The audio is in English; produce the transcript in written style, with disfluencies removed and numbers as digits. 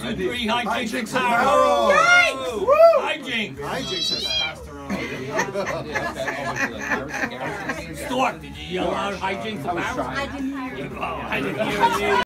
2, 3, Hijinx Apparel. Apparel. Yikes! Hijinx. Hijinx has passed around. Stork, did you yell out Hijinx Apparel? I didn't hear you. Oh, I didn't hear you.